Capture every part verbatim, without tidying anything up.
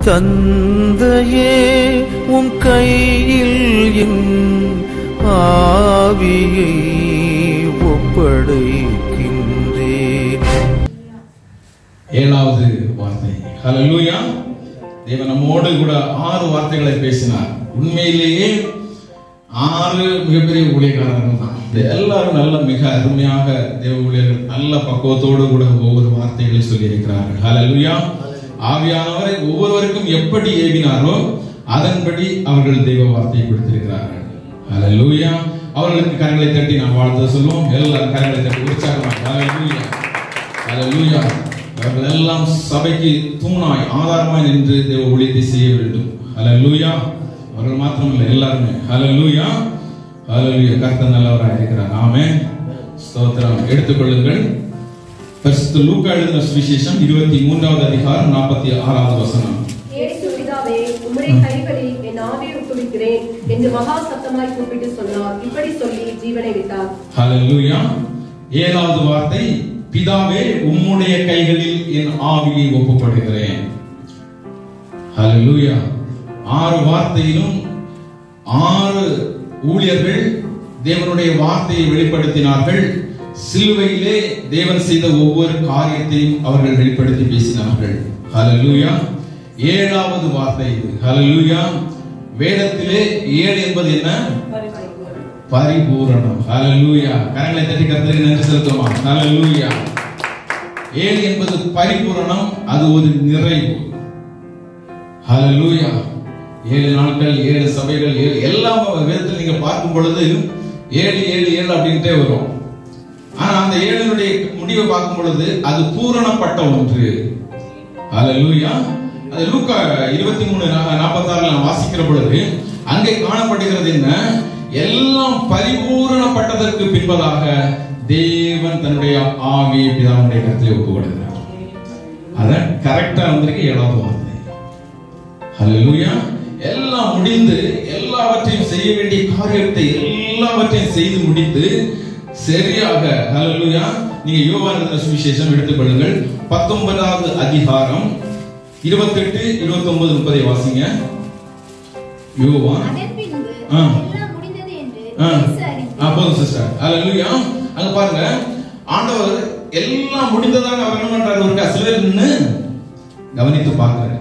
தந்தையே உம் கையில் என் ஆவியை ஒப்படைக்கின்றேன். ஏழாவது வார்த்தை. ஹல்லேலூயா. தேவன் நம்மோடு கூட ஆறு வார்த்தைகளை பேசினார். உண்மையிலேயே ஆறு மிகப்பெரிய ஊழியக்காரர்கள் தான். எல்லாரும் நல்ல மிக அருமையாக தேவ ஊழியர்கள் நல்ல பக்குவத்தோடு கூட ஒவ்வொரு வார்த்தைகளை சொல்லி இருக்கிறார்கள். ஹல்லேலூயா. ஆவியானவரை ஒவ்வொருவருக்கும் எப்படி ஏவினாரோ அதன்படி அவர்கள் தெய்வ வார்த்தையை கொடுத்திருக்கிறார்கள். ஹல்லேலூயா. அவர்களுக்கு கரங்களை தட்டி நாம் வாழ்த்து சொல்லுவோம். எல்லாரும் கரங்களை தட்டி உற்சாகமாக ஹல்லேலூயா ஹல்லேலூயா. அவர்கள் எல்லாம் சபைக்கு தூணாய் ஆதாரமாய் நின்று தேவ ஊழியத்தை செய்ய வேண்டும். ஹல்லேலூயா. அவர்கள் மாத்திரமல்ல, எல்லாருமே. ஹல்லேலூயா ஹல்லேலூயா. கர்த்தர் நல்லவராய் இருக்கிறார். ஆமென். ஸ்தோத்திரம். எடுத்துக்கொள்ளுங்கள். பரிசுத்த லூக்கா எழுதின சுவிசேஷம் இருபத்தி மூன்றாவது அதிகாரம் நாற்பத்தி ஆறாவது வசனம். இயேசு பிதாவே, உம்முடைய கைகளில் என் ஆவியை ஒப்புவிக்கிறேன் என்று மகா சத்தமாய் கூப்பிட்டு சொன்னார். இப்படி சொல்லி ஜீவனை விட்டார். ஹல்லேலூயா. ஏழாவது வார்த்தை, பிதாவே உம்முடைய கைகளில் என் ஆவியை ஒப்புப்படுகிறேன். ஹல்லேலூயா. ஆறு வார்த்தையிலும் ஆறு ஊழியர்கள் தேவனுடைய வார்த்தையை வெளிப்படுத்தினார்கள். சிலுவையிலே தேவன் செய்த ஒவ்வொரு காரியத்தையும் அவர்கள் வெளிப்படுத்தி பேசினார்கள். ஹல்லேலூயா. ஏழாவது வார்த்தை இது. ஹல்லேலூயா. வேதத்திலே ஏழு என்பது என்ன? பரிபூரணம். ஹல்லேலூயா. கரங்களை தட்டி கர்த்தருக்கு நன்றி செலுத்துவோமா? ஹல்லேலூயா. ஏழு என்பது பரிபூரணம், அது ஒரு நிறைவு. ஹல்லேலூயா. ஏழு நாட்கள், ஏழு சபைகள், ஏழு எல்லாம் வேதத்தில் நீங்க பார்க்கும் பொழுது ஏழு ஏழு ஏழு அப்படின்ட்டே வரும். ஆனா அந்த ஏழுனுடைய முடிவை பார்க்கும் பொழுது அது பூரணப்பட்ட ஒன்று. ஹல்லேலூயா. அது லூக்கா இருபத்தி மூணு நாற்பத்தி ஆறுல நாம் வாசிக்கிற பொழுது அங்கே காணப்படுகிறது என்ன? எல்லாம் பரிபூரணப்பட்டதற்கு பின்பதாக தேவன் தன்னுடைய ஆவியை பிதாவுடைய கரத்திலே ஒப்பு கொடுக்கிறார். அதான் கரெக்டா வந்திருக்கு ஏழாவது வார்த்தை. ஹல்லேலூயா. எல்லாம் முடிந்து எல்லாவற்றையும் செய்ய வேண்டிய காரியத்தை எல்லாவற்றையும் செய்து முடித்து சரியாக. ஹல்லேலூயா. நீங்க யோவான் எழுதின சுவிசேஷம் எடுத்துக்கொள்ளுங்கள். பத்தொன்பதாவது அதிகாரம் இருபத்தி எட்டு இருபத்தி ஒன்பது முப்பதை வாசிங்க. யோவான். போதும் சிஸ்டர். ஹல்லேலூயா. அங்க பாருங்க, ஆண்டவர் எல்லாம் முடிந்ததாக அவர் என்ன பண்றாரு? ஒரு சிலர் நின்னு கவனித்து பார்க்கிறார்.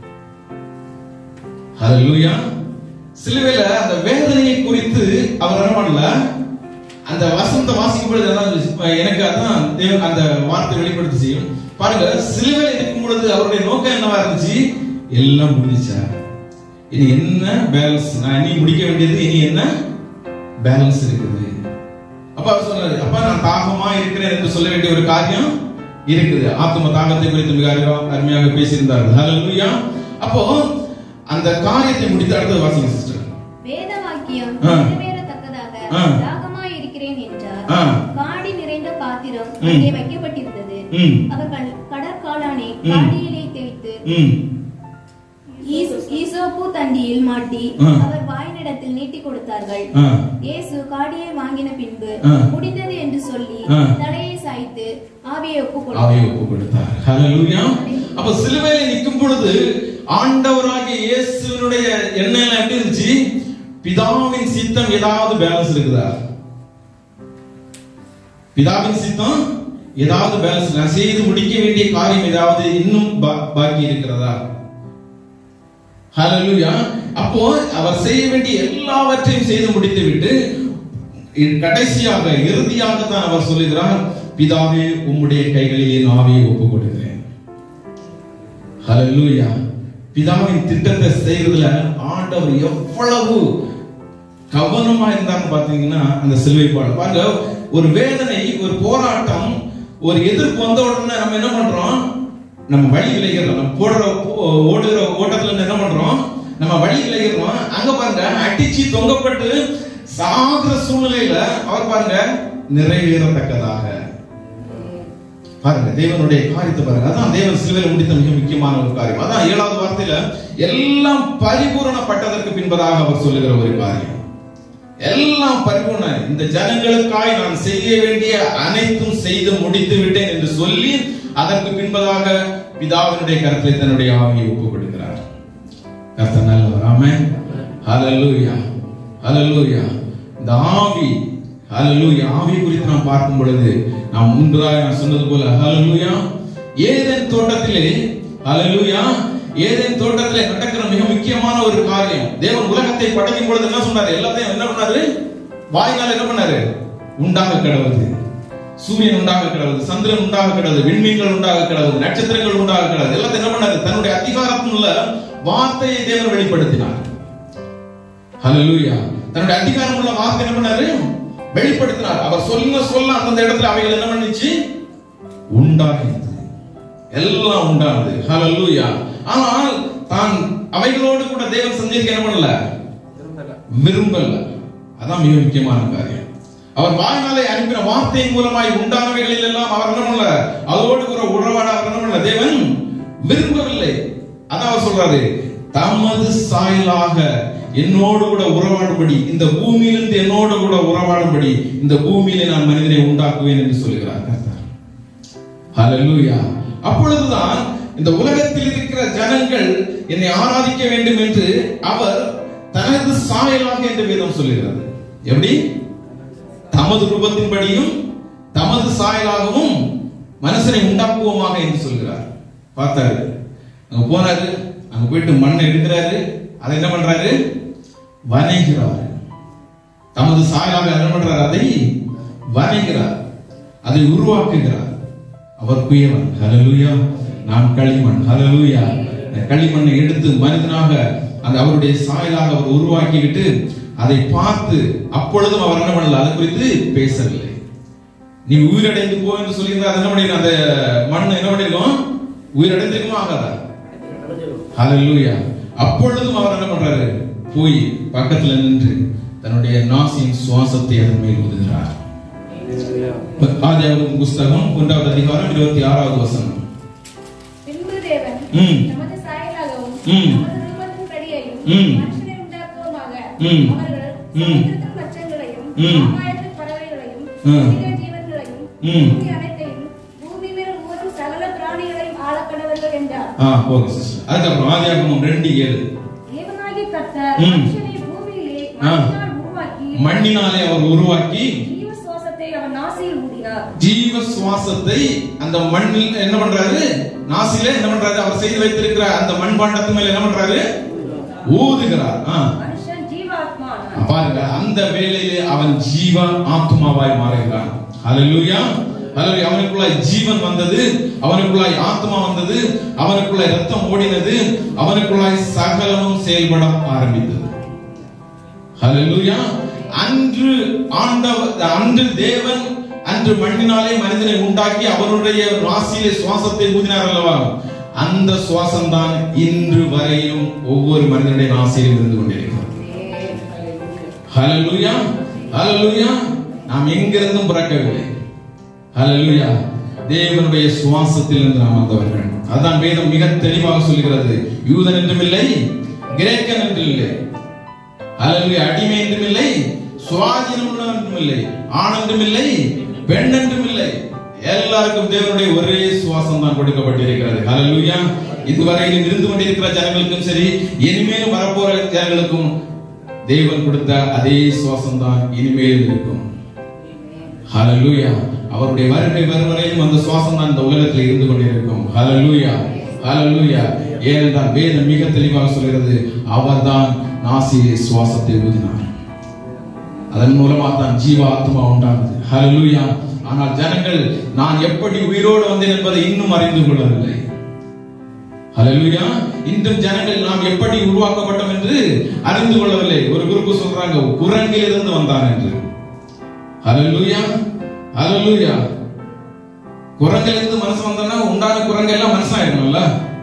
ஹல்லேலூயா. சிலுவையில அந்த வேதனையை குறித்து அவர் என்ன பண்ணல? அந்த வசனத்தை வாசிக்கும் பொழுது எனக்கு அதான் தேவன் அந்த வார்த்தை வெளிப்படுத்தி செய்யும். பாருங்க, சிலுவையில் இருக்கும் பொழுது அவருடைய நோக்கம் என்னவா இருந்துச்சு? எல்லாம் முடிஞ்சிச்சா, இனி என்ன பேலன்ஸ்? நான் இனி முடிக்க வேண்டியது இனி என்ன பேலன்ஸ் இருக்குது? அப்ப அவர் சொன்னாரு, அப்பா நான் தாகமா இருக்கிறேன் என்று சொல்ல வேண்டிய ஒரு காரியம் இருக்குது. ஆத்ம தாகத்தை குறித்து மிக அருமையாக பேசியிருந்தார்கள். ஹல்லேலூயா. அப்போ அந்த காரியத்தை முடித்த அடுத்தது வாசிங்க சிஸ்டர். வேத வாக்கியம் நிறைவேறத்தக்கதாக தாகமாய் இருக்கிறேன் என்றார். காடி நிறைந்த பாத்திரம் அங்கே வைக்கப்பட்டிருந்தது. அவர்கள் கடற்காளானை காடியிலே தேய்த்து ஈசோப்பு தண்டியில் மாட்டி அவர் வாயினிடத்தில் நீட்டி கொடுத்தார்கள். இயேசு காடியை வாங்கின பின்பு முடிந்தது என்று சொல்லி தலையை சாய்த்து ஆவியை ஒப்பு கொடுத்தார். ஹல்லேலூயா. அப்ப சிலுவையில் நிற்கும் பொழுது ஆண்டவராகிய இயேசுவினுடைய எண்ணெய் எப்படி இருந்துச்சு? பிதாவின் சித்தம் ஏதாவது பேலன்ஸ் இருக்குதா? பிதாவின் சித்தம் ஏதாவது பேலன்ஸ், நான் செய்து முடிக்க வேண்டிய காரியம் ஏதாவது இன்னும் பாக்கி இருக்கிறதா? ஹல்லேலூயா. அப்போ அவர் செய்ய வேண்டிய எல்லாவற்றையும் செய்து முடித்து விட்டு கடைசியாக இறுதியாக தான் அவர் சொல்லுகிறார், பிதாவே உம்முடைய கைகளில் என் ஆவியை ஒப்புக் கொடுக்கிறேன். ஹல்லேலூயா. பிதாவின் திட்டத்தை செய்யறதுல ஆண்டவர் எவ்வளவு கவனமா இருந்தான்னு பாத்தீங்கன்னா அந்த சிலுவை பாடல் பாருங்க. ஒரு வேதனை, ஒரு போராட்டம், ஒரு எதிர்ப்பு வந்த உடனே நம்ம என்ன பண்றோம்? நம்ம வழி விலகிறோம். நம்ம போடுற ஓடுகிற ஓட்டத்துல என்ன பண்றோம்? நம்ம வழி விலகிறோம். அங்க பாருங்க, அடிச்சு தொங்கப்பட்டு சாகுற சூழ்நிலையில அவர் பாருங்க நிறைவேறத்தக்கதாக பாருங்க தேவனுடைய காரியத்தை பாருங்க. அதான் தேவன் சிலுவையில் முடித்த மிக முக்கியமான ஒரு காரியம். அதான் ஏழாவது வார்த்தையில எல்லாம் பரிபூரணப்பட்டதற்கு பின்பதாக அவர் சொல்லுகிற ஒரு காரியம். எல்லாம் பரிபூர்ண, இந்த ஜனங்களுக்காய் நான் செய்ய வேண்டிய அனைத்தும் செய்து முடித்து விட்டேன் என்று சொல்லி அதற்கு பின்பதாக பிதாவினுடைய கரத்திலே தன்னுடைய ஆவியை ஒப்புக் கொடுக்கிறார். கர்த்தர் நல்லவர். ஆமென். ஹல்லேலூயா, ஹல்லேலூயா. இந்த ஆவி, ஹல்லேலூயா, ஆவி குறித்து நாம் பார்க்கும் பொழுது நாம் முன்பதாக நான் சொன்னது போல, ஹல்லேலூயா, ஏதேன் தோட்டத்திலே, ஹல்லேலூயா, ஏதேன் தோட்டத்திலே நடக்கிற மிக முக்கியமான ஒரு காரியம். தேவன் உலகத்தை படைக்கும் பொழுது என்ன சொன்னாரு? எல்லாத்தையும் என்ன பண்ணாரு? வாயினால என்ன பண்ணாரு? உண்டாக கடவுது. சூரியன் உண்டாக கிடவது, சந்திரன் உண்டாக கிடவது, விண்மீன்கள் உண்டாக கிடவது, நட்சத்திரங்கள் உண்டாக கிடவது. எல்லாத்தையும் என்ன பண்ணாரு? தன்னுடைய அதிகாரத்தினுள்ள வார்த்தையை தேவன் வெளிப்படுத்தினார். ஹல்லேலூயா. தன்னுடைய அதிகாரம் உள்ள வார்த்தை என்ன பண்ணாரு? வெளிப்படுத்தினார். அவர் சொல்ல சொல்ல அந்த இடத்துல அவைகள் என்ன பண்ணிச்சு? உண்டாகியது. எல்லாம் உண்டானது. ஹல்லேலூயா. ஆனால் தான் அவைகளோடு கூட தேவன் சஞ்சரிக்க என்ன பண்ணல? விரும்பல. அதான் மிக முக்கியமான காரியம். அவர் வாய்நாளை அனுப்பின வார்த்தையின் மூலமாய் உண்டானவைகளில் எல்லாம் அவர் என்ன பண்ணல? அதோடு கூட உறவாட அவர் என்ன பண்ணல? தேவன் விரும்பவில்லை. அதான் அவர் சொல்றாரு, தமது சாயலாக என்னோடு கூட உறவாடும்படி, இந்த பூமியிலிருந்து என்னோடு கூட உறவாடும்படி இந்த பூமியிலே நான் மனிதனை உண்டாக்குவேன் என்று சொல்கிறார். ஹல்லேலூயா. அப்பொழுதுதான் இந்த உலகத்தில் இருக்கிற ஜனங்கள் என்னை ஆராதிக்க வேண்டும் என்று அவர் தனது சாயலாக என்று வேதம் சொல்லுகிறது. எப்படி? தமது ரூபத்தின்படியும் தமது சாயலாகவும் மனுஷனை உண்டாக்குவோமாக என்று சொல்கிறார். பார்த்தாரு, அங்க போனாரு, அங்க போயிட்டு மண்ணை எடுக்கிறாரு, அதை என்ன பண்றாரு? வனைகிறார். தமது சாயலாக என்ன பண்றாரு? அதை வனைகிறார், அதை உருவாக்குகிறார். அவர் குயவன். ஹல்லேலூயா. நான் களிமண். ஹல்லேலூயா. களிமண்ணை எடுத்து மனிதனாக அந்த அவருடைய சாயலாக அவர் உருவாக்கிக்கிட்டு அதை பார்த்து அப்பொழுதும் அவர் என்ன பண்ணல? அதை குறித்து பேசவில்லை. நீ உயிரடைந்து போ என்று சொல்லியிருந்தா என்ன பண்ணிருக்க? அந்த மண் என்ன பண்ணிருக்கும்? உயிரடைந்திருக்குமா? ஆகாதா? ஹல்லேலூயா. அப்பொழுதும் அவர் என்ன பண்றாரு? போய் பக்கத்துல நின்று தன்னுடைய நாசியின் சுவாசத்தை அதன் மேல் ஊதுகிறார். ஆதியாகமம் புஸ்தகம் ஒன்றாவது அதிகாரம் இருபத்தி ஆறாவது வசனம். பின்பு தேவன் ம் நமது சாயலாகவும் ம் நமது ரூபத்தின்படியையும் ம் மனுஷனை உண்டாக்குவோமாக. ம் அவர்கள் ம் சமுத்திரத்தின் மச்சங்களையும் ம் ஆகாயத்து பறவைகளையும் ம் மிருக ஜீவன்களையும் ம் பூமி அனைத்தையும் பூமி மேல் ஊரும் சகல பிராணிகளையும் ஆளக்கடவர்கள் என்றார். Ah okay sister. அதுக்கப்புறம் ஆதியாகமம் ரெண்டு ஏழு. தேவனாகிய கர்த்தர் ம் மனுஷனை பூமியிலே ஆ மண்ணினால் உருவாக்கி மண்ணினாலே அவர் உருவாக்கி ஜீவ சுவாசத்தை அவன் நாசியில் ஊதினார். ஜீவ சுவாசத்தை அந்த மண்ணில் என்ன பண்றாரு? நாசிலே என்ன பண்றாரு? அவர் செய்து வைத்திருக்கிற அந்த மண்பாண்டத்து மேல என்ன பண்றாரு? ஊதுகிறார். மனுஷன் ஜீவாத்மா. பாருங்க, அந்த வேளையிலே அவன் ஜீவ ஆத்மாவாய் மாறுகிறான். ஹல்லேலூயா. ஹல்லேலூயா. அவனுக்குள்ளாய் ஜீவன் வந்தது, அவனுக்குள்ளாய் ஆத்மா வந்தது, அவனுக்குள்ளாய் ரத்தம் ஓடினது, அவனுக்குள்ளாய் சகலமும் செயல்பட ஆரம்பித்தது. ஹல்லேலூயா. அன்று ஆண்டவர், அன்று தேவன் அன்று மண்ணினாலே மனிதனை உண்டாக்கி அவருடைய நாசியிலே சுவாசத்தை ஊதினார் அல்லவா? அந்த சுவாசம் தான் இன்று வரையும் ஒவ்வொரு மனிதனுடைய நாசியிலும் இருந்து கொண்டிருக்கிறது. ஹல்லேலூயா. ஹல்லேலூயா. நாம் எங்கிருந்தும் பிறக்கவில்லை. ஹல்லேலூயா. தேவனுடைய சுவாசத்திலிருந்து நாம் வந்தவர்கள். அதான் வேதம் மிக தெளிவாக சொல்கிறது. யூதன் என்றும் இல்லை, கிரேக்கன் என்றும் இல்லை, ஹல்லேலூயா, அடிமை என்றும் இல்லை, சுவாதீனம் என்றும் இல்லை, ஆண் என்றும் இல்லை, பெண் என்றும் இல்லை, எல்லாருக்கும் தேவனுடைய ஒரே சுவாசம் தான் கொடுக்கப்பட்டிருக்கிறது. ஹல்லேலூயா. இதுவரையிலும் இருந்து கொண்டிருக்கிற ஜனங்களுக்கும் சரி, இனிமேலும் வரப்போற ஜனங்களுக்கும் தேவன் கொடுத்த அதே சுவாசம் தான் இனிமேலும் இருக்கும். ஹல்லேலூயா. அவருடைய வருகை வரும் வரையிலும் அந்த சுவாசம் தான் இந்த உலகத்தில் இருந்து கொண்டிருக்கும். ஹல்லேலூயா. ஹல்லேலூயா. ஏனென்றால் வேதம் மிக தெளிவாக சொல்கிறது, அவர்தான் நாசியிலே சுவாசத்தை ஊதினார். அதன் மூலமா தான் ஜீவ ஆத்மா உண்டானது. ஹல்லேலூயா. ஆனால் ஜனங்கள் நான் எப்படி உயிரோடு வந்தேன் என்பதை இன்னும் அறிந்து கொள்ளவில்லை. ஹல்லேலூயா. இன்றும் ஜனங்கள் நாம் எப்படி உருவாக்கப்பட்டோம் என்று அறிந்து கொள்ளவில்லை. ஒரு குரூப் சொல்றாங்க குரங்கில் இருந்து வந்தான் என்று. ஹல்லேலூயா. ஹல்லேலூயா. குரங்கில் இருந்து மனுஷன் வந்தானா உண்டான குரங்கு எல்லாம் மனுஷன் ஆயிடணும்ல.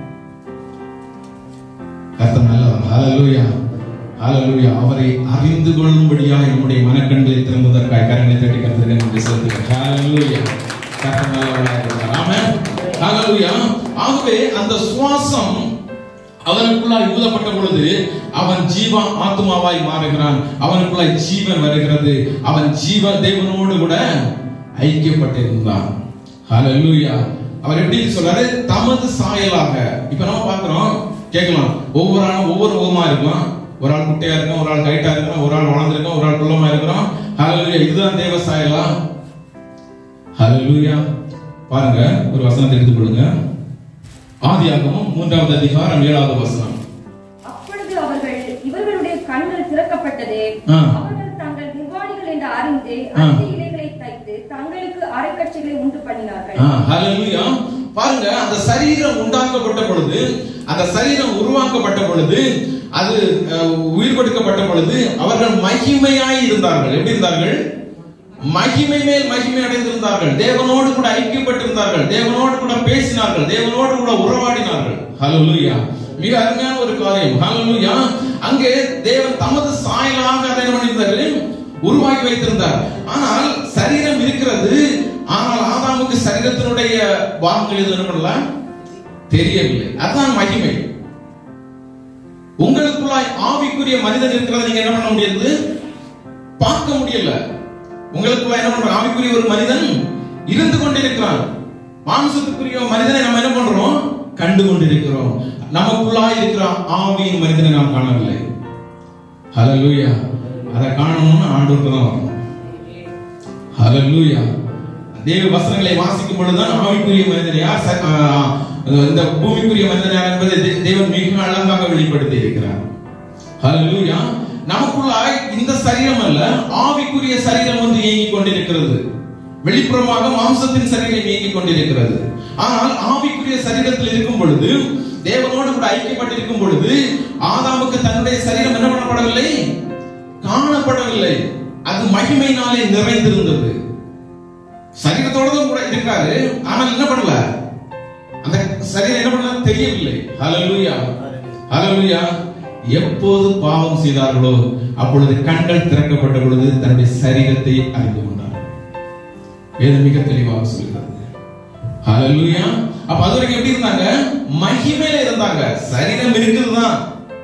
கர்த்தர் நல்லவர். ஹல்லேலூயா. ஹல்லேலூயா. அவரை அறிந்து கொள்ளும்படியாக நம்முடைய மனக்கண்களை திறந்ததற்காக கரங்களை தட்டி கர்த்தருக்கு நன்றி செலுத்துகிறேன். ஹல்லேலூயா. கர்த்தர் நல்லவராக இருக்கிறார். ஆமென். ஹல்லேலூயா. ஆகவே அந்த சுவாசம் அவனுக்குள்ளாய் ஊதப்பட்ட பொழுது அவன் ஜீவ ஆத்மாவாய் மாறுகிறான். அவனுக்குள்ளாய் ஜீவன் வருகிறது. அவன் ஜீவ தேவனோடு கூட ஐக்கியப்பட்டிருந்தான். ஹல்லேலூயா. அவர் எப்படி சொல்றாரு? தமது சாயலாக. இப்ப நம்ம பார்க்கிறோம், கேட்கலாம். ஒவ்வொரு ஆளும் ஒவ்வொரு முகமா இருக்கலாம். ஒரு ஆள் குட்டையா இருக்கும், ஒரு ஆள் கைட்டா இருக்கும், ஒரு ஆள் வளர்ந்துருக்கும், ஒரு ஆள் குள்ளமா இருக்கிறோம். ஹalleluya, இதுதான் தேவ சாயலா? ஹalleluya. பாருங்க, ஒரு வசனத்தை எடுத்துக் கொள்ளுங்க. ஆதியாகமம் மூன்றாவது அதிகாரம் ஏழாவது வசனம். அப்பொழுது அவர்கள் இவர்களுடைய கண்கள் திறக்கப்பட்டது. அவர்கள் தங்கள் நிர்வாணிகள் என்று அறிந்து அத்தி இலைகளை தைத்து தங்களுக்கு அரைக்கச்சைகளை உண்டு பண்ணினார்கள். ஹalleluya. பாருங்க, அந்த சரீரம் உண்டாக்கப்பட்ட பொழுது, அந்த சரீரம் உருவாக்கப்பட்ட பொழுது, அது உயிர் கொடுக்கப்பட்ட பொழுது அவர்கள் மகிமையாய் இருந்தார்கள். எப்படி இருந்தார்கள்? மகிமை மேல் மகிமை அடைந்திருந்தார்கள். தேவனோடு கூட ஐக்கியப்பட்டிருந்தார்கள். தேவனோடு கூட பேசினார்கள். தேவனோடு கூட உறவாடினார்கள். ஹalleluya. மிக அருமையான ஒரு காரியம். ஹalleluya. அங்கே தேவன் தமது சாயலாக அதை பண்ணியிருந்தாரு, உருவாக்கி வைத்திருந்தார். ஆனால் சரீரம் இருக்கிறது. ஆனால் ஆதாமுக்கு சரீரத்தினுடைய பாகங்கள் எதுவும் பண்ணல, தெரியவில்லை. அதுதான் மகிமை. உங்களுக்குள்ளாய் ஆவிக்குரிய மனிதன் இருக்கிறத நீங்க என்ன பண்ண முடியாது? பார்க்க முடியல. உங்களுக்குள்ள என்ன பண்ற? ஆவிக்குரிய ஒரு மனிதன் இருந்து கொண்டிருக்கிறான். மாம்சத்துக்குரிய மனிதனை நம்ம என்ன பண்றோம்? கண்டு கொண்டிருக்கிறோம். நமக்குள்ளாய் இருக்கிற ஆவியின் மனிதனை நாம் காணவில்லை. ஹalleluya. அதை காணணும்னா ஆண்டவருக்கு தான் வரணும். ஹalleluya. தேவ வசனங்களை வாசிக்கும் பொழுதுதான் ஆவிக்குரிய மனிதன் யார், இந்த பூமிக்குரிய மனிதன் யார் என்பதை தேவன் மிக அழகாக வெளிப்படுத்தி இருக்கிறார். ஹalleluya. நமக்குள்ளாய் இந்த சரீரம் அல்ல, ஆவிக்குரிய சரீரம் ஒன்று இயங்கிக் கொண்டிருக்கிறது. வெளிப்புறமாக மாம்சத்தின் சரீரம் இயங்கிக் கொண்டிருக்கிறது. ஆனால் ஆவிக்குரிய சரீரத்தில் இருக்கும் பொழுது, தேவனோடு கூட ஐக்கியப்பட்டிருக்கும் பொழுது, ஆதாமுக்கு தன்னுடைய சரீரம் என்ன பண்ணப்படவில்லை? காணப்படவில்லை. அது மகிமையினாலே நிறைந்திருந்தது. சரீரத்தோடு கூட இருக்காரு, ஆனால் என்ன பண்ணல? அந்த சரீரம் என்ன பண்ண தெரியவில்லை. ஹalleluya. ஹalleluya. எப்போது பாவம் செய்தார்களோ அப்பொழுது கண்கள் திறக்கப்பட்ட பொழுது தன்னுடைய சரீரத்தை அறிந்து கொண்டார். வேதம் மிக தெளிவாக சொல்கிறது. ஹalleluya. அப்ப அது வரைக்கும் எப்படி இருந்தாங்க? மகிமையில இருந்தாங்க. சரீரம் இருக்குதுதான்.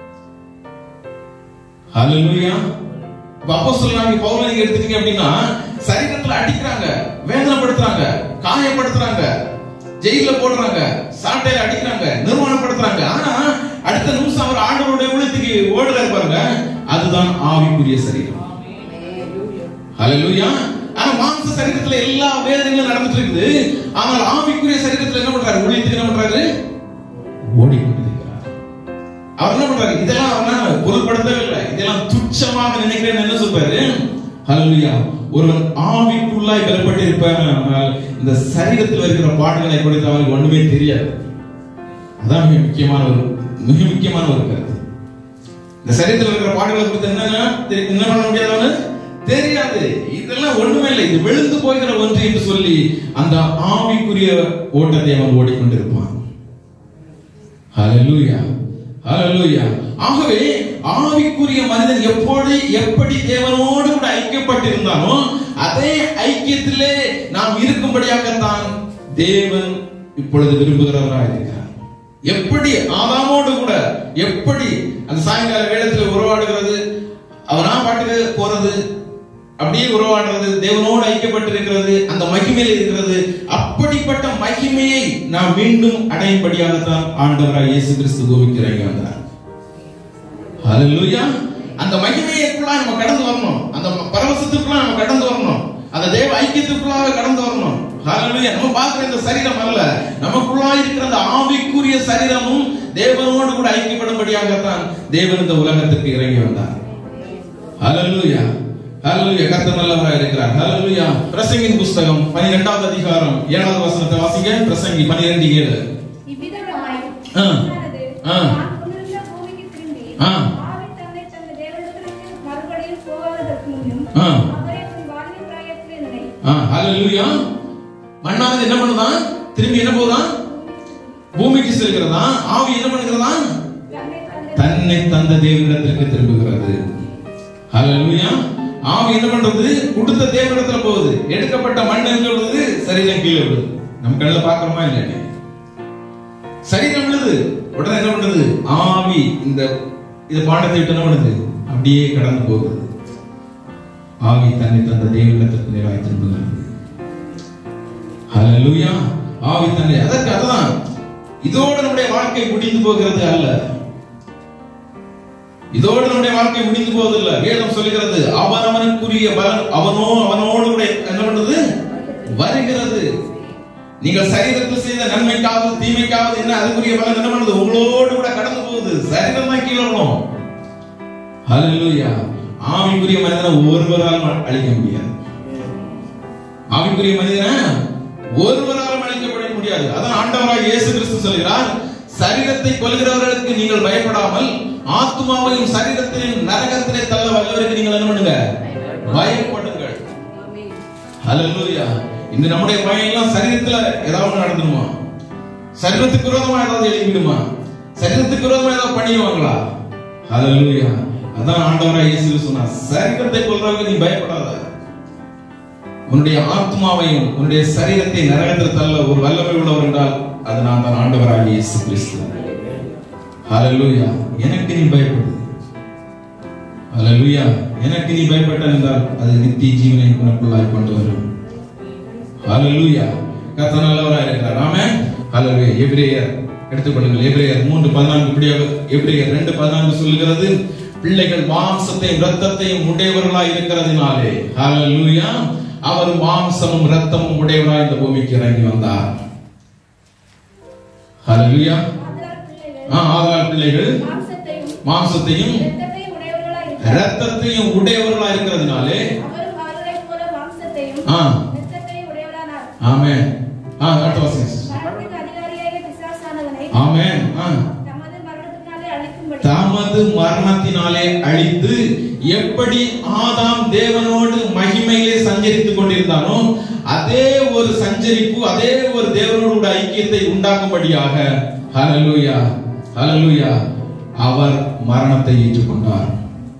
ஹalleluya. அப்போஸ்தலனாகிய பவுலை நீங்க எடுத்துட்டீங்க அப்படின்னா, சரீரத்துல அடிக்கிறாங்க, வேதனைப்படுத்துறாங்க, காயப்படுத்துறாங்க, ஜெயில போடுறாங்க, சாட்டையில அடிக்கிறாங்க, நிர்வாணப்படுத்துறாங்க. ஆனா அடுத்த நிமிஷம் அவர் ஆண்டவருடைய உள்ளத்துக்கு ஓடுறாரு பாருங்க, அதுதான் ஆவிக்குரிய சரீரம். ஹalleluya. ஆனா மாம்ச சரீரத்துல எல்லா வேதனைகளும் நடந்துட்டு இருக்குது. ஆனால் ஆவிக்குரிய சரீரத்துல என்ன பண்றாரு? உள்ளத்துக்கு என்ன பண்றாரு? ஓடிக்கொண்டிருக்கிறார். அவர் என்ன பண்றாரு? இதெல்லாம் அவன் பொருள்படுத்தவே இல்லை. இதெல்லாம் துச்சமாக நினைக்கிறேன்னு என்ன சொல்றாரு? ஹalleluya. ஒருவன் ஆவிக்குள்ளாய் பலப்பட்டு இருப்பான், இந்த சரீரத்தில் இருக்கிற பாடுகளை குறித்து அவனுக்கு ஒண்ணுமே தெரியாது. அதான் மிக முக்கியமான ஒரு மிக முக்கியமான ஒரு கருத்து. இந்த சரீரத்தில் இருக்கிற பாடுகளை குறித்து என்ன என்ன பண்ண முடியாது, தெரியாது. இதெல்லாம் ஒண்ணுமே இல்லை, இது விழுந்து போகிற ஒன்று என்று சொல்லி அந்த ஆவிக்குரிய ஓட்டத்தை அவன் ஓடிக்கொண்டிருப்பான். ஹalleluya. ஹalleluya. ஆகவே ஆவிக்குரிய மனிதன் எப்போது எப்படி தேவனோடு கூட ஐக்கியப்பட்டிருந்தானோ அதே ஐக்கியத்திலே நாம் இருக்கும்படியாகத்தான் தேவன் இப்பொழுது விரும்புகிறவராக இருக்கிறார். எப்படி ஆதாமோடு கூட எப்படி அந்த சாயங்கால வேளையில் உறவாடுகிறது, அவனா பாட்டுக்கு போறது, அப்படியே உறவாடுறது, தேவனோடு ஐக்கியப்பட்டிருக்கிறது, அந்த மகிமையில் இருக்கிறது. அப்படிப்பட்ட மகிமையை நாம் மீண்டும் அடையும்படியாகத்தான் ஆண்டவராய் இயேசு கிறிஸ்து பூமிக்கு இறங்கி வந்தார். ஹalleluya. அந்த மகிமைக்குள்ள நம்ம கடந்து வரணும், அந்த பரவசத்துக்குள்ள நம்ம கடந்து வரணும், அந்த தேவ ஐக்கியத்துக்குள்ளாக கடந்து வரணும். ஹalleluya. நம்ம பார்க்கிற இந்த சரீரம் அல்ல, நமக்குள்ளா இருக்கிற அந்த ஆவிக்குரிய சரீரமும் தேவனோடு கூட ஐக்கியப்படும்படியாகத்தான் தேவன் இந்த உலகத்துக்கு இறங்கி வந்தார். ஹalleluya. ஹalleluya. கர்த்தர் நல்லவராய் இருக்கிறார். ஹalleluya. பிரசங்கின் புத்தகம் பன்னிரண்டாவது அதிகாரம் ஏழாவது வசனத்தை வாசிங்க. பிரசங்கி பன்னிரண்டு ஏழு. இவ்விதமாய் ஆ ஆ பூமிக்கு திரும்பி ஆ ஆவி தன்னை தன் தேவனிடத்திற்கு மறுபடியும் போவதற்கு முன்னும் ஆ அவரை உன் வாலிப பிராயத்திலே நினை. ஆ ஹalleluya. மண்ணானது என்ன பண்ணுதான்? திரும்பி என்ன போகுதான்? பூமிக்கு செல்கிறதா? ஆவி என்ன பண்ணுகிறதா? தன்னை தந்த தேவனிடத்திற்கு திரும்புகிறது. ஹalleluya. ஆவி என்ன பண்றது? கொடுத்த தேவனிடத்துல போகுது. எடுக்கப்பட்ட மண் எங்க விழுது? சரீரம் கீழே விழுது. நம்ம கண்ணுல பாக்குறோமா இல்லையா? சரீரம் விழுது, உடனே என்ன பண்றது? ஆவி இந்த இது பாண்டத்தை விட்டு என்ன பண்ணுது? அப்படியே கடந்து போகுது. ஆவி தன்னை தந்த தேவனிடத்திற்கு நேராக திரும்புகிறது. ஹalleluya. ஆவி தன்னை, அதற்கு அதுதான் இதோட நம்முடைய வாழ்க்கை முடிந்து போகிறது அல்ல. இதோடு நம்முடைய வாழ்க்கை முடிந்து போவதில்லை. வேதம் சொல்லுகிறது அவனவனுக்குரிய பலன் அவனோ அவனோடு கூட என்ன பண்றது வருகிறது. நீங்கள் சரீரத்தில் செய்த நன்மைக்காவது தீமைக்காவது என்ன அதுக்குரிய பலன் என்ன பண்ணுது உங்களோடு கூட கடந்து போகுது. சரீரம் தான் கீழே விடும். ஹல்லேலூயா. ஆவிக்குரிய மனிதனை ஒருவரால் அழிக்க முடியாது. ஆவிக்குரிய மனிதனை ஒருவரால் அழிக்கப்பட முடியாது. அதான் ஆண்டவராகிய இயேசு கிறிஸ்து சொல்கிறார், சரீரத்தை கொல்கிறவர்களுக்கு நீங்கள் பயப்படாமல் ஆத்துமாவையும் சரீரத்தின் நரகத்திலே தள்ள வல்லவருக்கு நீங்கள் என்ன பண்ணுங்க பயப்படுங்கள். ஹல்லேலூயா. இந்த நம்முடைய பயம் எல்லாம் சரீரத்துல ஏதாவது நடந்துருமா? சரீரத்துக்கு விரோதமா ஏதாவது எழுதிடுமா? சரீரத்துக்கு விரோதமா ஏதாவது பண்ணிடுவாங்களா? ஹல்லேலூயா. அதான் ஆண்டவராகிய இயேசு சொன்னார், சரீரத்தை கொல்றவங்க நீ பயப்படாத, உன்னுடைய ஆத்மாவையும் உன்னுடைய சரீரத்தை நரகத்தில் தள்ள ஒரு வல்லமை உள்ளவர் என்றால் அது நான் தான், ஆண்டவராகிய இயேசு கிறிஸ்து. ஹல்லேலூயா. எனக்கு நீ பயப்படு. ஹல்லேலூயா. எனக்கு நீ பயப்பட்டால் என்றால் அது நித்திய ஜீவனை உனக்குள்ளாய் கொண்டு வரும். ஹல்லேலூயா. கர்த்தர் நல்லவராய் இருக்கிறார். ஆமென். ஹல்லேலூயா. எபிரேயர் எடுத்துக்கொள்ளுங்கள். எபிரேயர் மூன்று பதினான்கு இப்படியாக எபிரேயர் இரண்டு பதினான்கு சொல்லுகிறது, பிள்ளைகள் மாம்சத்தையும் இரத்தத்தையும் உடையவர்களாய் இருக்கிறதினாலே ஹல்லேலூயா அவர் மாம்சமும் இரத்தமும் உடையவராய் இந்த பூமிக்கு இறங்கி வந்தார். ஹல்லேலூயா. ஆதலால் பிள்ளைகள் மாம்சத்தையும் இரத்தத்தையும் உடையவர்களாய் இருக்கிறதினாலே ஆமென். ஆ அடுத்த வசனம். ஆமென். தமது மரணத்தினாலே அழித்து எப்படி ஆதாம் தேவனோடு மகிமையிலே சஞ்சரித்துக் கொண்டிருந்தானோ அதே ஒரு சஞ்சரிப்பு அதே ஒரு தேவனோடு ஐக்கியத்தை உண்டாக்கும்படியாக ஹல்லேலூயா ஹல்லேலூயா அவர் மரணத்தை ஏற்றுக்கொண்டார்.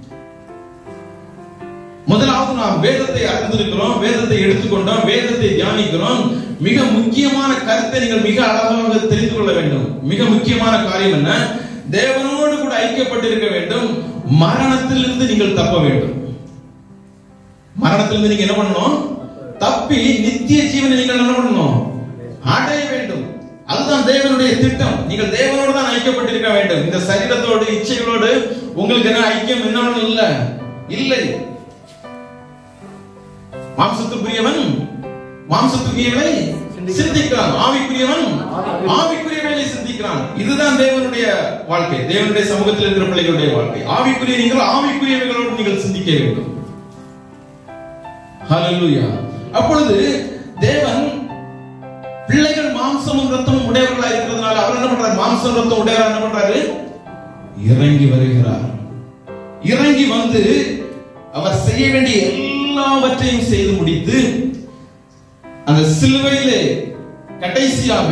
முதலாவது நாம் வேதத்தை அறிந்திருக்கிறோம், வேதத்தை எடுத்துக்கொண்டோம், வேதத்தை தியானிக்கிறோம். மிக முக்கியமான கருத்தை நீங்கள் மிக அழகாக தெரிந்து கொள்ள வேண்டும். மிக முக்கியமான காரியம் என்ன? தேவனோடு கூட ஐக்கியப்பட்டிருக்க வேண்டும். மரணத்திலிருந்து நீங்கள் தப்ப வேண்டும். மரணத்திலிருந்து நீங்க என்ன பண்ணணும்? தப்பி நித்திய ஜீவனை நீங்கள் என்ன பண்ணணும்? அடைய வேண்டும். அதுதான் தேவனுடைய திட்டம். நீங்கள் தேவனோடு தான் ஐக்கியப்பட்டிருக்க வேண்டும். இந்த சரீரத்தோடு இச்சைகளோடு உங்களுக்கு என்ன ஐக்கியம் என்ன இல்ல இல்லை. மாம்சத்துக்குரியவன் மாம்சத்துக்குரியவனை சிந்திக்கிறான், ஆவிக்குரியவன் ஆவிக்குரியவனை சிந்திக்கிறான். இதுதான் தேவனுடைய வாழ்க்கை, தேவனுடைய சமூகத்தில் இருக்கிற பிள்ளைகளுடைய வாழ்க்கை. ஆவிக்குரிய நீங்கள் ஆவிக்குரியவர்களோடு நீங்கள் சிந்திக்க வேண்டும். ஹல்லேலூயா. அப்பொழுது தேவன் பிள்ளைகள் மாம்சமும் ரத்தமும் உடையவர்களாக இருக்கிறதுனால அவர் என்ன பண்றாரு? மாம்சம் ரத்தம் உடையவராக என்ன பண்றாரு? இறங்கி வருகிறார். இறங்கி வந்து அவர் செய்ய வேண்டிய எல்லாவற்றையும் செய்து முடித்து அந்த சிலுவையிலே கடைசியாக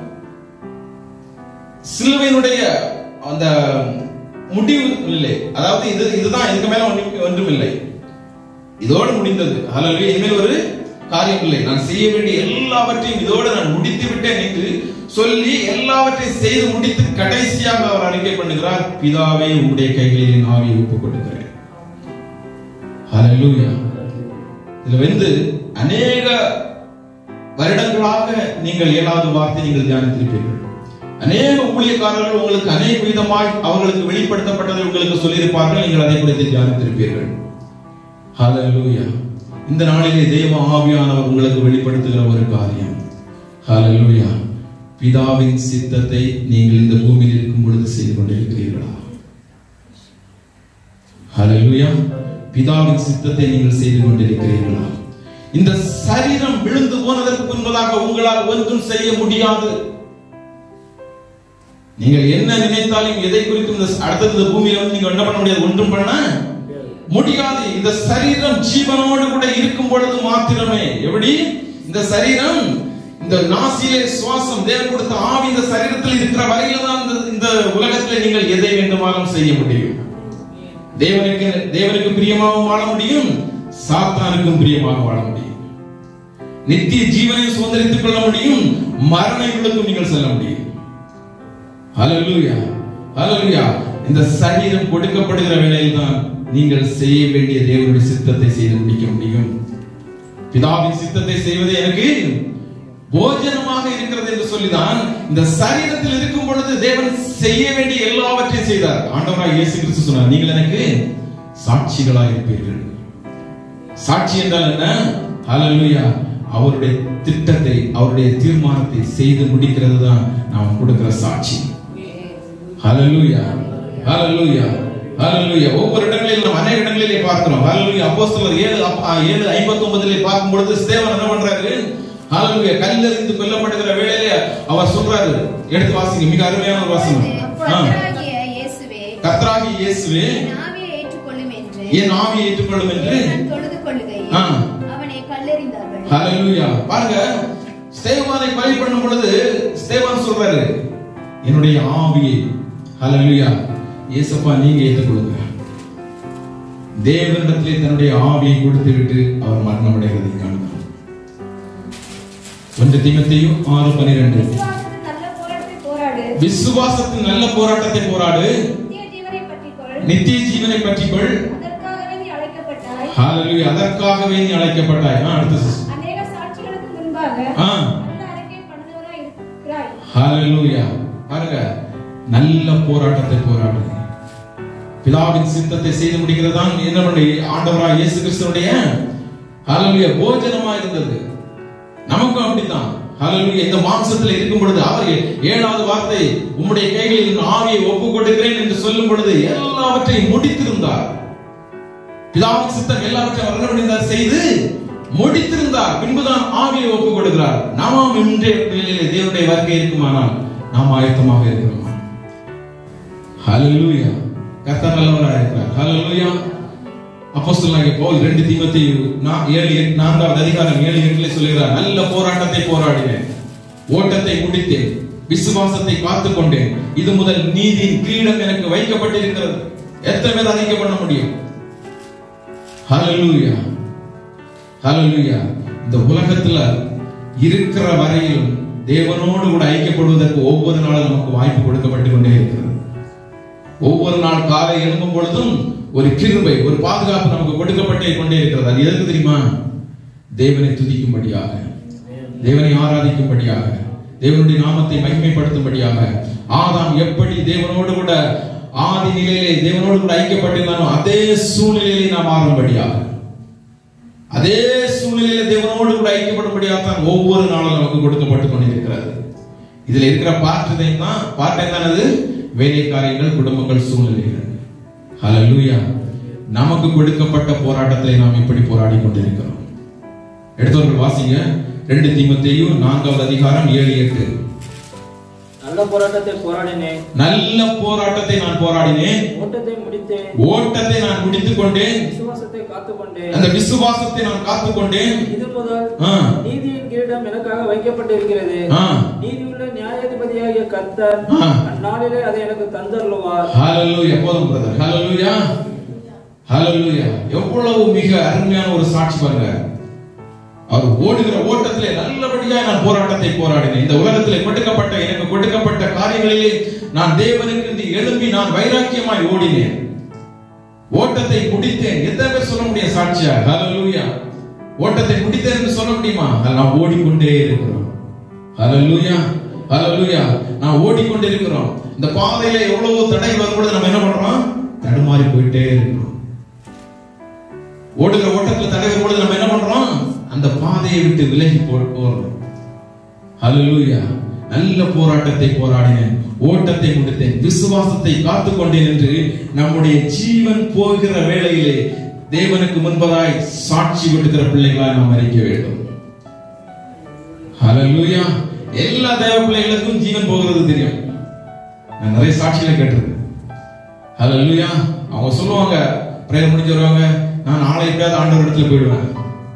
சிலுவையினுடைய அந்த முடிவு இல்லை. அதாவது இது இதுதான், இதுக்கு மேல ஒன்றும் இல்லை, இதோடு முடிந்தது. ஹல்லேலூயா. இனிமேல் ஒரு காரியம் இல்லை, நான் செய்ய வேண்டிய எல்லாவற்றையும் இதோடு நான் முடித்து விட்டேன் என்று சொல்லி எல்லாவற்றையும் செய்து முடித்து கடைசியாக அவர் அறிக்கை பண்ணுகிறார், பிதாவே உங்களுடைய கைகளில் என் ஆவியை ஒப்புக் கொடுக்கிறேன். ஹல்லேலூயா. இதுல வந்து அநேக வருடங்களாக நீங்கள் ஏழாவது வார்த்தை நீங்கள் தியானித்திருப்பீர்கள். அநேக ஊழியக்காரர்கள் உங்களுக்கு அநேக விதமாய் அவர்களுக்கு வெளிப்படுத்தப்பட்டதை உங்களுக்கு சொல்லியிருப்பார்கள். நீங்கள் அதை குறித்து தியானித்திருப்பீர்கள். ஹல்லேலூயா. இந்த நாளிலே தேவ ஆவியானவர் உங்களுக்கு வெளிப்படுத்துகிற ஒரு காரியம், ஹல்லேலூயா, பிதாவின் சித்தத்தை நீங்கள் இந்த பூமியில் இருக்கும் பொழுது செய்து கொண்டிருக்கிறீர்களா? ஹல்லேலூயா. பிதாவின் சித்தத்தை நீங்கள் செய்து கொண்டிருக்கிறீர்களா? இந்த சரீரம் விழுந்து போனதற்கு முன்பதாக உங்களால் ஒன்றும் செய்ய முடியாது. நீங்கள் என்ன நினைத்தாலும் எதை குறித்தும் அடுத்தது பூமியில வந்து நீங்க என்ன பண்ண முடியாது, ஒன்றும் பண்ண முடியாது. இந்த சரீரம் ஜீவனோடு கூட இருக்கும் பொழுது மாத்திரமே. எப்படி? இந்த சரீரம், இந்த நாசியிலே சுவாசம் தேவன் கொடுத்த ஆவி இந்த சரீரத்தில் இருக்கிற வரையில தான் இந்த உலகத்தில் நீங்கள் எதை வேண்டுமானாலும் செய்ய முடியும். தேவனுக்கு தேவனுக்கு பிரியமாக வாழ முடியும், சாத்தானுக்கும் பிரியமாக வாழ முடியும். நித்திய ஜீவனை சுதந்திரித்துக் கொள்ள முடியும், மரண இருளுக்கும் நீங்கள் செல்ல முடியும். ஹல்லேலூயா, ஹல்லேலூயா. இந்த சரீரம் கொடுக்கப்படுகிற வேளையில் தான் நீங்கள் செய்ய வேண்டிய தேவனுடைய சித்தத்தை செய்து முடிக்க முடியும். பிதாவின் சித்தத்தை செய்வது எனக்கு போஜனமாக இருக்கிறது என்று சொல்லிதான் இந்த சரீரத்தில் இருக்கும் பொழுது தேவன் செய்ய வேண்டிய எல்லாவற்றையும் செய்தார். ஆண்டவராய் இயேசு கிறிஸ்து சொன்னார், நீங்கள் எனக்கு சாட்சிகளாய் இருப்பீர்கள். சாட்சி என்றால் என்ன? ஹல்லேலூயா, அவருடைய திட்டத்தை, அவருடைய தீர்மானத்தை செய்து முடிக்கிறது தான் நாம் கொடுக்கிற சாட்சி. ஹல்லேலூயா, ஹல்லேலூயா, ஹல்லேலூயா. ஒவ்வொரு இடங்களிலும் நாம் அநேக இடங்களிலே பார்க்கிறோம். ஹல்லேலூயா. அப்போஸ்தலர் ஏழு ஏழு ஐம்பத்தி ஒன்பதிலே பார்க்கும் பொழுது ஸ்தேவான் என்ன பண்றாரு? ஹல்லேலூயா, கல்லெறிந்து கொல்லப்படுகிற வேளையிலே அவர் சொல்றாரு, எடுத்து வாசிங்க, மிக அருமையான ஒரு வசனம். கர்த்தராகிய இயேசுவே, கர்த்தராகிய இயேசுவே, என் ஆவியை ஏற்றுக்கொள்ளும் என்று என் ஆவியை ஏற்றுக்கொள்ளும் என்று தொழுது கொள்ளுகையில் அவனை கல்லெறிந்தார்கள். ஹல்லேலூயா. பாருங்க, ஸ்தேவானை பலி பண்ணும் பொழுது ஸ்தேவான் சொல்றாரு, என்னுடைய ஆவியை, ஹல்லேலூயா, இயேசுப்பா நீங்க ஏற்றுக்கொள்ளுங்க. தேவனிடத்திலே தன்னுடைய ஆவியை கொடுத்து விட்டு அவர் மரணம் அடைகிறதை காண்கிறார். ஒன்று தீமோத்தேயு ஆறு பன்னிரண்டு. விசுவாசத்தின் நல்ல போராட்டத்தை போராடு, நித்திய ஜீவனை பற்றிக்கொள், ஹல்லேலூயா, அதற்காகவே நீ அழைக்கப்பட்டாய். அடுத்து அநேக சாட்சிகளுக்கு முன்பாக நல்ல அறிக்கை பண்ணுகிறவராய் இருக்கிறாய். ஹல்லேலூயா. பாருங்க, நல்ல போராட்டத்தை போராடு, பிதாவின் சித்தத்தை செய்து முடிக்கிறதான் என்னுடைய ஆண்டவராய் இயேசு கிறிஸ்துவுடைய ஹல்லேலூயா போஜனமா இருந்தது. நமக்கும் அப்படித்தான். ஹல்லேலூயா. இந்த மாம்சத்தில் இருக்கும் பொழுது அவர் ஏழாவது வார்த்தை, உம்முடைய கைகளில் ஆவியை ஒப்புக் கொடுக்கிறேன் என்று சொல்லும் பொழுது எல்லாவற்றையும் முடித்திருந்தார். பிதாவின் சித்தம் எல்லாவற்றையும் அவர் செய்து முடித்திருந்தார். பின்புதான் ஆவியை ஒப்புக் கொடுக்கிறார். நாமும் இன்றைய வேளையிலே தேவனுடைய வருகை இருக்குமானால் நாம் ஆயத்தமாக இருக்கிறோமா? ஹல்லேலூயா. கர்த்தர் நல்லவராக இருக்கிறார். ஹல்லேலூயா. அப்போஸ்தலனாகிய பவுல் இரண்டு தீமோத்தேயு ஏழு நான்காவது அதிகாரம் ஏழு எட்டிலே சொல்கிறார், நல்ல போராட்டத்தை போராடினேன், ஓட்டத்தை முடித்தேன், விசுவாசத்தை காத்துக் கொண்டேன், இது முதல் நீதியின் கிரீடம் எனக்கு வைக்கப்பட்டிருக்கிறது. எத்தனை பேர் அறிக்கை பண்ண முடியும்? ஹல்லேலூயா, ஹல்லேலூயா. இந்த உலகத்துல இருக்கிற வரையில் தேவனோடு கூட ஐக்கியப்படுவதற்கு ஒவ்வொரு நாளும் நமக்கு வாய்ப்பு கொடுக்கப்பட்டு கொண்டே இருக்கிறது. ஒவ்வொரு நாள் காலை எழும்பும் பொழுதும் ஒரு கிருபை, ஒரு பாதுகாப்பு நமக்கு கொடுக்கப்பட்டே கொண்டே இருக்கிறது. அது எதற்கு தெரியுமா? தேவனை துதிக்கும்படியாக, தேவனை ஆராதிக்கும்படியாக, தேவனுடைய நாமத்தை மகிமைப்படுத்தும்படியாக. ஆதாம் எப்படி தேவனோடு கூட ஆதி நிலையிலே தேவனோடு கூட ஐக்கியப்பட்டிருந்தானோ அதே சூழ்நிலையிலே நாம் மாறும்படியாக, அதே சூழ்நிலையிலே தேவனோடு கூட ஐக்கியப்படும்படியாக தான் ஒவ்வொரு நாளும் நமக்கு கொடுக்கப்பட்டு கொண்டிருக்கிறது. இதுல இருக்கிற பார்ட்டை தான் பார்ட்டை தான் அது வேலை காரியங்கள், குடும்பங்கள், சூழ்நிலைகள். ஹல்லேலூயா. நமக்கு கொடுக்கப்பட்ட போராட்டத்தை நாம் இப்படி போராடி கொண்டிருக்கிறோம். எடுத்தவர்கள் வாசிங்க, ரெண்டு தீமோத்தேயு நான்காவது அதிகாரம் ஏழு எட்டு. நல்ல போராட்டத்தை போராடினேன், நல்ல போராட்டத்தை நான் போராடினேன், ஓட்டத்தை முடித்தேன், ஓட்டத்தை நான் முடித்துக் கொண்டேன், விசுவாசத்தை காத்துக்கொண்டேன், அந்த விசுவாசத்தை நான் காத்துக் கொண்டேன். இது முதல் நீதியின் கிரீடம் எனக்காக வைக்கப்பட்டிருக்கிறது. நீதியுள்ள நியாயாதிபதியாகிய கர்த்தர் அந்நாளிலே அதை எனக்கு தந்தருளுவார். ஹல்லேலூயா. போதும் பிரதர். ஹல்லேலூயா, ஹல்லேலூயா. எவ்வளவு மிக அருமையான ஒரு சாட்சி பாருங்க. அவர் ஓடுகிற ஓட்டத்திலே நல்லபடியாக நான் போராட்டத்தை போராடினேன். இந்த உலகத்திலே கொடுக்கப்பட்ட எனக்கு கொடுக்கப்பட்ட காரியங்களிலே நான் தேவனுக்கு எழும்பி நான் வைராக்கியமாய் ஓடினேன், ஓட்டத்தை முடித்தேன். எத்தனை பேர் சொல்ல முடியும் சாட்சியா? ஹல்லேலூயா. ஓட்டத்தை முடித்தேன் என்று சொல்ல முடியுமா? நான் ஓடிக்கொண்டே இருக்கிறோம். ஹல்லேலூயா, ஹல்லேலூயா. நான் ஓடிக்கொண்டே இருக்கிறோம். இந்த பாதையில எவ்வளவு தடை வரும்பொழுது நம்ம என்ன பண்றோம்? தடுமாறி போயிட்டே இருக்கிறோம். ஓடுகிற ஓட்டத்தில் தடை வரும்பொழுது நம்ம என்ன பண்றோம்? அந்த பாதையை விட்டு விலகி போறோம். ஹல்லேலூயா. நல்ல போராட்டத்தை போராடினேன், ஓட்டத்தை முடித்தேன், விசுவாசத்தை காத்துக் கொண்டேன் என்று நம்முடைய ஜீவன் போகிற வேளையிலே தேவனுக்கு முன்பதாய் சாட்சி கொடுக்கிற பிள்ளைகளாய் நாம் அறிக்க வேண்டும். ஹல்லேலூயா. எல்லா தேவ பிள்ளைகளுக்கும் ஜீவன் போகிறது தெரியும். நான் நிறைய சாட்சிகளை கேட்டிருக்கேன். ஹல்லேலூயா. அவங்க சொல்லுவாங்க, பிரேயர் முடிஞ்சு வருவாங்க, நான் நாளை எப்பயாவது ஆண்டவர் இடத்துல போயிடுவேன்.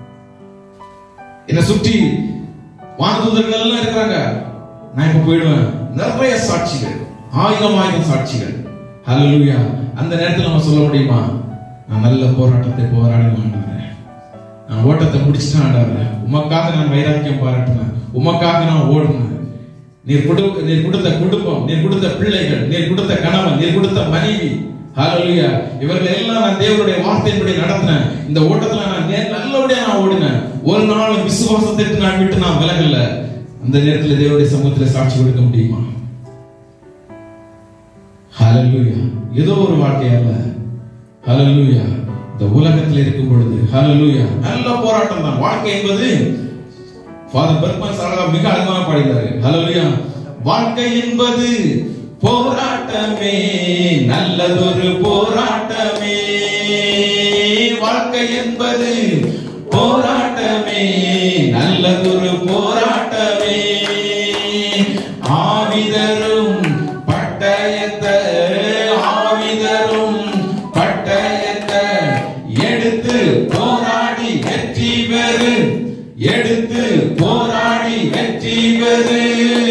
என்னை சுற்றி வானதூதர்கள் எல்லாம் இருக்கிறாங்க, நான் இப்ப போயிடுவேன். நிறைய சாட்சிகள், ஆயிரம் ஆயிரம் சாட்சிகள். ஹல்லேலூயா. அந்த நேரத்தில் நம்ம சொல்ல முடியுமா? நான் நல்ல போராட்டத்தை போராடினேன், நான் ஓட்டத்தை முடிச்சுட்டேன் ஆண்டவரே, உமக்காக நான் வைராக்கியம் பாராட்டினேன், உமக்காக நான் ஓடினேன். நீர் கொடுத்த நீர் கொடுத்த குடும்பம், நீர் கொடுத்த பிள்ளைகள், நீர் கொடுத்த கணவன், நீர் கொடுத்த மனைவி, ஹல்லேலூயா, இவர்கள் எல்லாம் நான் தேவனுடைய வார்த்தையின்படி நடத்தினேன். இந்த ஓட்டத்துல நான் நல்லபடியா நான் ஓடினேன். ஒரு நாள் விசுவாசத்திற்கு நான் விட்டு நான் விலகல. அந்த நேரத்தில் தேவனுடைய சமூகத்தில் சாட்சி கொடுக்க முடியுமா? ஹல்லேலூயா. ஏதோ ஒரு வாழ்க்கை அல்ல. ஹல்லேலூயா. இந்த உலகத்தில் இருக்கும் பொழுது ஹல்லேலூயா நல்ல போராட்டம் தான் வாழ்க்கை என்பது. ஃபாதர் பர்க்மன் சாலா மிக அழகாக பாடினார். ஹல்லேலூயா. வாழ்க்கை என்பது போராட்டமே, நல்லதொரு போராட்டமே. வாழ்க்கை என்பது போராட்டமே, நல்லதொரு போராட்டமே. ஆவிதரும் பட்டயத்தை ஆவிதரும் பட்டயத்தை எடுத்து போராடி வெற்றி பெறு, எடுத்து போராடி வெற்றி பெறு.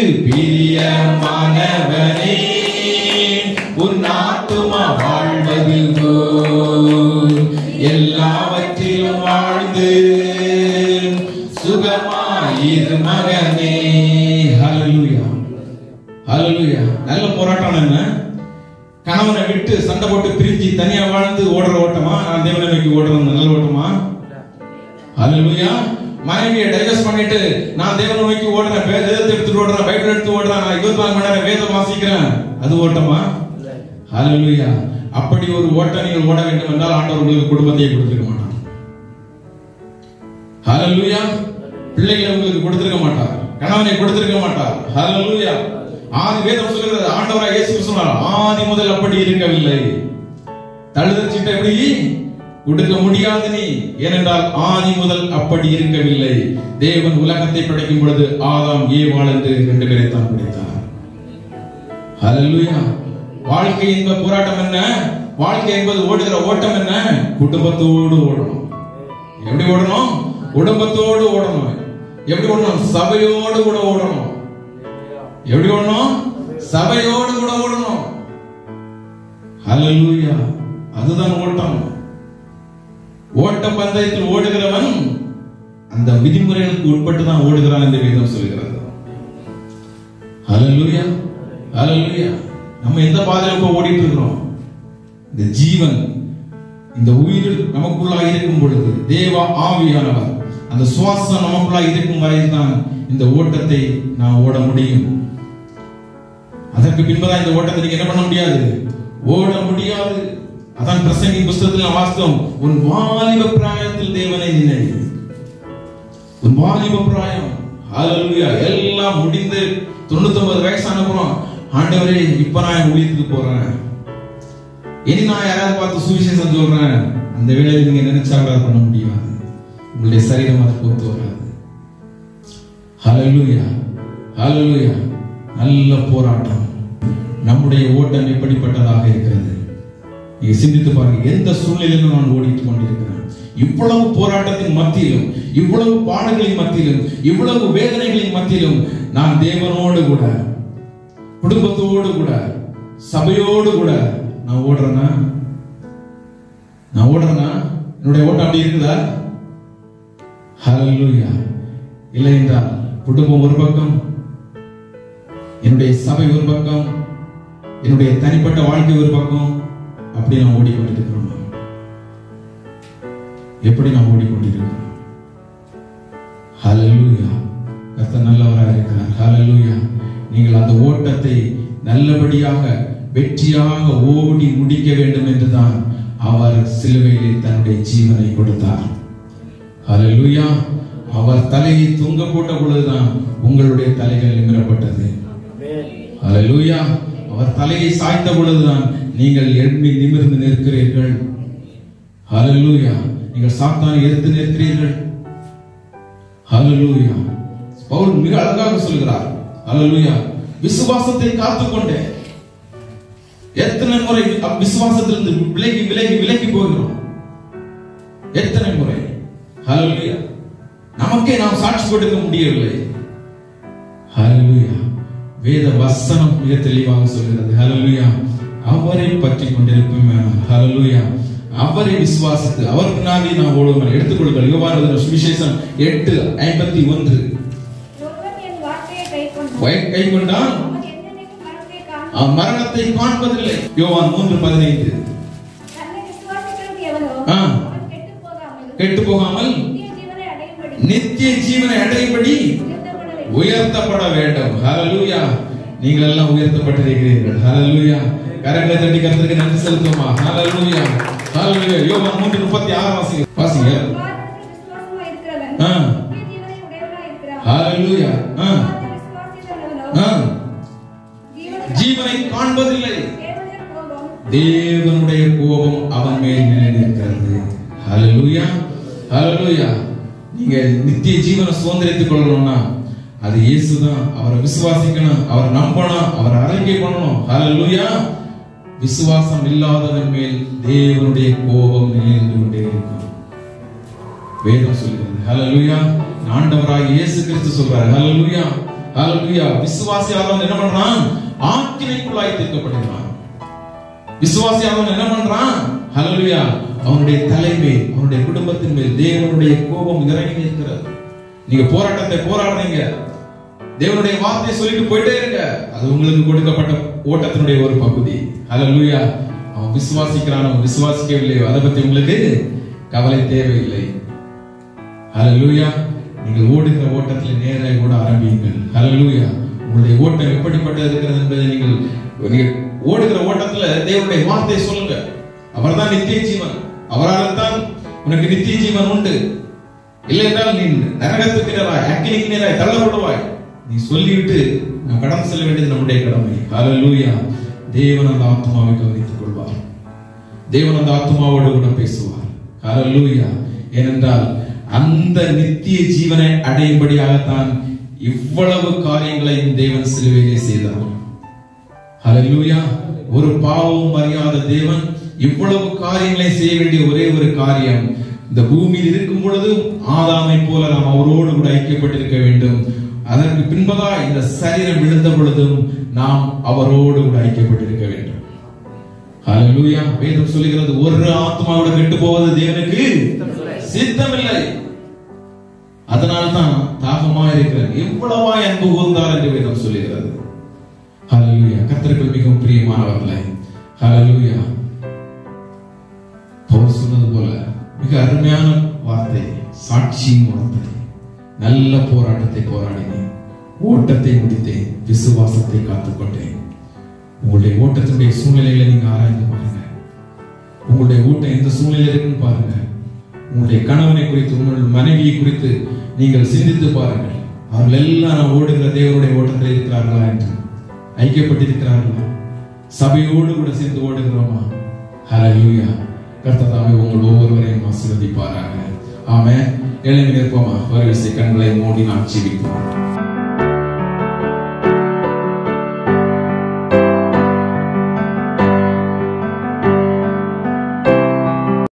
பிரியமானவனே, உன் ஆத்துமா வாழ்வது போல் எல்லாவற்றிலும் வாழ்ந்து சுகமாயிரு மகனே. ஹல்லேலூயா. ஹல்லேலூயா. நல்ல போராட்டம் என்ன? கணவனை விட்டு சண்டை போட்டு பிரிஞ்சு தனியா வாழ்ந்து ஓடுற ஓட்டமா? நான் தேவனை நோக்கி ஓடுறது நல்ல ஓட்டமா? ஹல்லேலூயா. மனைவியை டைவர்ஸ் பண்ணிட்டு நான் தேவனை நோக்கி ஓடுறேன், வேதத்தை எடுத்துட்டு ஓடுறேன், பைபிள் எடுத்து ஓடுறேன், நான் இருபத்தி நாலு மணி நேரம் வேதம் வாசிக்கிறேன், அது ஓட்டமா? ஹல்லேலூயா. அப்படி ஒரு ஓட்டம் நீங்கள் ஓட வேண்டும் என்றால் ஆண்டவர் உங்களுக்கு குடும்பத்தையே கொடுத்திருக்க மாட்டார். ஹல்லேலூயா. பிள்ளைகளை உங்களுக்கு கொடுத்திருக்க மாட்டார், கணவனை கொடுத்திருக்க மாட்டார். ஹல்லேலூயா. ஆதி வேதம் சொல்கிறது, ஆண்டவராகிய இயேசு சொன்னார், ஆதி முதல் அப்படி இருக்கவில்லை. தழுதல் சீட்டை எப்படி கொடுக்க முடியாது நீ, ஏனென்றால் ஆதி முதல் அப்படி இருக்கவில்லை. தேவன் உலகத்தை படைக்கும் பொழுது ஆதாம் ஏவாள் என்று ரெண்டு பேரை தான் படைத்தார். ஹல்லேலூயா. வாழ்க்கை என்பது போராட்டம் என்ன? வாழ்க்கை என்பது ஓடுகிற ஓட்டம் என்ன? குடும்பத்தோடு ஓடணும். எப்படி ஓடணும்? குடும்பத்தோடு ஓடணும். எப்படி ஓடணும்? சபையோடு கூட ஓடணும். எப்படி ஓடணும்? சபையோடு கூட ஓடணும். ஹல்லேலூயா. அதுதான் ஓட்டம். ஓட்ட பந்தயத்தில் ஓடுகிறவன் அந்த விதிமுறைகளுக்கு உட்பட்டு தான் ஓடுகிறான் என்று வேதம் சொல்கிறது. ஹல்லேலூயா. ஹல்லேலூயா. நம்ம எந்த பாதையில ஓடிட்டு இருக்கிறோம்? இந்த ஜீவன் இந்த உயிர் நமக்குள்ளா இருக்கும் பொழுது தேவ ஆவியானவர் அந்த சுவாசம் நமக்குள்ளா இருக்கும் வரையில் தான் இந்த ஓட்டத்தை நான் ஓட முடியும். அதற்கு பின்பதான் இந்த ஓட்டத்தை நீங்க என்ன பண்ண முடியாது, ஓட முடியாது. அதான் பிரசங்கி புஸ்தகத்தில் வாஸ்தவம், உன் வாலிப பிராயத்தில் தேவனை நினை. உன் வாலிப பிராயம். ஹல்லேலூயா. எல்லாம் முடிந்து தொண்ணூத்தி ஒன்பது வயசான அப்புறம் ஆண்டவரே இப்ப நான் ஊழியத்துக்கு போறேன், இனி நான் யாராவது பார்த்து சுவிசேஷம் சொல்றேன், அந்த வேளையில் நீங்க நினைச்சா பண்ண முடியாது. உங்களுடைய சரீரம் அதை பொறுத்து வராது. ஹல்லேலூயா. ஹல்லேலூயா. நல்ல போராட்டம். நம்முடைய ஓட்டம் எப்படிப்பட்டதாக இருக்கிறது? நீங்க சிந்தித்து பாருங்க. எந்த சூழ்நிலையிலும் நான் ஓடிட்டு கொண்டிருக்கிறேன். இவ்வளவு போராட்டத்தின் மத்தியிலும், இவ்வளவு பாடுகளின் மத்தியிலும், இவ்வளவு வேதனைகளின் மத்தியிலும் நான் தேவனோடு கூட, குடும்பத்தோடு கூட, சபையோடு கூட நான் ஓடுறேன்னா? நான் ஓடுறேன்னா என்னுடைய ஓட்டம் அப்படி இருக்குதா? ஹல்லேலூயா. இல்லை என்றால் குடும்பம் ஒரு பக்கம், என்னுடைய சபை ஒரு பக்கம், என்னுடைய தனிப்பட்ட வாழ்க்கை ஒரு பக்கம், அப்படி நான் ஓடிக்கொண்டிருக்கிறோம். எப்படி நான் ஓடிக்கொண்டிருக்கிறோம்? ஹல்லேலூயா. கர்த்தர் நல்லவராக இருக்கிறார். ஹல்லேலூயா. நீங்கள் அந்த ஓட்டத்தை நல்லபடியாக வெற்றியாக ஓடி முடிக்க வேண்டும் என்றுதான் அவர் சிலுவையில் தன்னுடைய ஜீவனை கொடுத்தார். ஹல்லேலூயா. அவர் தலையை தொங்க போட்ட பொழுதுதான் உங்களுடைய தலைகள் நிமிரப்பட்டது. ஹல்லேலூயா. அவர் தலையை சாய்த்த பொழுதுதான் நீங்கள் எழும்பி நிமிர்ந்து நிற்கிறீர்கள். ஹல்லேலூயா. நீங்கள் சாத்தானை எதிர்த்து நிற்கிறீர்கள். ஹல்லேலூயா. பவுல் மிக அழகாக சொல்கிறார். ஹல்லேலூயா. விசுவாசத்தை காத்துக்கொண்டே எத்தனை முறை விசுவாசத்திலிருந்து விலகி விலகி விலகி போகிறோம்? எத்தனை முறை? ஹல்லேலூயா. நமக்கே நாம் சாட்சி கொடுக்க முடியவில்லை. ஹல்லேலூயா. வேத வசனம் மிக தெளிவாக சொல்கிறது. ஹல்லேலூயா. அவரை பற்றி கொண்டிருப்போம். ஹல்லேலூயா. அவரை விசுவாசித்து அவர் பின்னாடி நாம் ஓடுவோம். எடுத்துக்கொள்ளுங்கள். யோவான் சுவிசேஷம் எட்டு ஐம்பத்தி ஒன்று. கை கொண்டால் மரணத்தை காண்பதில்லை. யோவான் மூன்று பதினைந்து. கெட்டு போகாமல் நித்திய ஜீவனை அடையும்படி உயர்த்தப்பட வேண்டும். ஹalleluya. நீங்கள் எல்லாம் உயர்த்தப்பட்டிருக்கிறீர்கள். ஹalleluya. கரங்களை தட்டி கர்த்தருக்கு நன்றி செலுத்துவோமா? ஹalleluya. ஹalleluya. யோவான் மூன்று முப்பத்தி ஆறு வாசிங்க. வாசிங்க. ஆ. ஹalleluya. ஆ. ஆ. ஜீவனை காண்பதில்லை. தேவனுடைய கோபம் அவன் மேல் நிலைநிற்கிறது. ஹalleluya. ஹalleluya. நீங்க நித்திய ஜீவனை சுதந்திரித்துக் கொள்ளணும்னா அது இயேசுதான். அவரை விசுவாசிக்கணும், அவரை நம்பணும், அவரை அறிக்கை பண்ணணும். ஹalleluya. விசுவாசம் இல்லாதவன் மேல் தேவனுடைய கோபம் நிலைநின்று கொண்டே இருக்கும். வேதம் சொல்கிறது. ஹalleluya. ஆண்டவராகிய இயேசு கிறிஸ்து சொல்றார். ஹalleluya. ஹalleluya. விசுவாசியானவன் என்ன பண்றான்? ஆக்கினைக்குள்ளாய் தீர்க்கப்படுகிறான். விசுவாசியானவன் என்ன பண்றான்? ஹalleluya. அவனுடைய தலைமை, அவனுடைய குடும்பத்தின் மேல் தேவனுடைய கோபம் இறங்கி இருக்கிறது. நீங்க போராட்டத்தை போராடுறீங்க, தேவனுடைய வார்த்தையை சொல்லிட்டு போயிட்டே இருங்க. அது உங்களுக்கு கொடுக்கப்பட்ட ஓட்டத்தினுடைய ஒரு பகுதி. ஹalleluya. அவன் விசுவாசிக்கிறான், அவன் விசுவாசிக்கவில்லையோ அதை பத்தி உங்களுக்கு கவலை தேவையில்லை. ஹalleluya. நீங்கள் ஓடுகிற ஓட்டத்தில் நேராக ஓட ஆரம்பியுங்கள். ஹalleluya. உங்களுடைய ஓட்டம் எப்படிப்பட்டது இருக்கிறது என்பதை நீங்கள் நீங்கள் ஓடுகிற ஓட்டத்துல தேவனுடைய வார்த்தையை சொல்லுங்க. அவர்தான் நித்திய ஜீவன். அவரால் தான் உனக்கு நித்திய ஜீவன் உண்டு. இல்லை என்றால் நீ நரகத்துக்கு நேராய், அக்கினிக்கு நேராய் தள்ளப்படுவாய். நீ சொல்லிவிட்டு நாம் கடந்து செல்ல வேண்டியது நம்முடைய கடமை. ஹalleluya. தேவன் அந்த ஆத்மாவை கவனித்துக் கொள்வார். தேவன் அந்த ஆத்மாவோடு கூட பேசுவார். ஹalleluya. ஏனென்றால் அந்த நித்திய ஜீவனை அடையும்படியாகத்தான் இவ்வளவு காரியங்களையும் தேவன் சிலுவையிலே செய்தார். ஹalleluya. ஒரு பாவம் அறியாத தேவன் இவ்வளவு காரியங்களை செய்ய வேண்டிய ஒரே ஒரு காரியம், இந்த பூமியில் இருக்கும் பொழுது ஆதாமை போல நாம் அவரோடு கூட ஐக்கியப்பட்டிருக்க வேண்டும். அதற்கு பின்பதா இந்த சரீரம் விழுந்த பொழுதும் நாம் அவரோடு கூட ஐக்கியப்பட்டிருக்க வேண்டும். ஹalleluya. வேதம் சொல்லுகிறது, ஒரு ஆத்மாவோடு கெட்டு போவது தேவனுக்கு சித்தமில்லை. அதனால்தான் தாகமா இருக்கிறது, எவ்வளவாய் அன்பு கூர்ந்தார் என்று வேதம் சொல்லுகிறது. ஹalleluya. கர்த்தருக்குள் மிகவும் பிரியமானவர்களே, ஹalleluya. பவுல் சொன்னது போல மிக அருமையான வார்த்தை, சாட்சியின் வார்த்தை. நல்ல போராட்டத்தை போராடினேன், ஓட்டத்தை முடித்தேன், விசுவாசத்தை காத்துக்கொண்டேன். உங்களுடைய ஓட்டத்தினுடைய சூழ்நிலைகளை நீங்க ஆராய்ந்து பாருங்க. உங்களுடைய ஓட்டம் எந்த சூழ்நிலை இருக்குன்னு பாருங்க. உங்களுடைய கணவனை குறித்து, உங்களுடைய மனைவியை குறித்து நீங்கள் சிந்தித்து பாருங்கள். அவர்கள் எல்லாம் ஓடுகிற தேவனுடைய ஓட்டத்தில் இருக்கிறார்களா என்று ஐக்கியப்பட்டிருக்கிறார்களா? சபையோடு கூட சேர்ந்து ஓடுகிறோமா? ஹalleluya. கர்த்தர் உங்கள் ஒவ்வொருவரையும் ஆசீர்வதிப்பாராக. ஆமென். எழுந்து நிற்போமா? ஒரு விசை கண்களை மூடி நாம் ஜெபிப்போம்.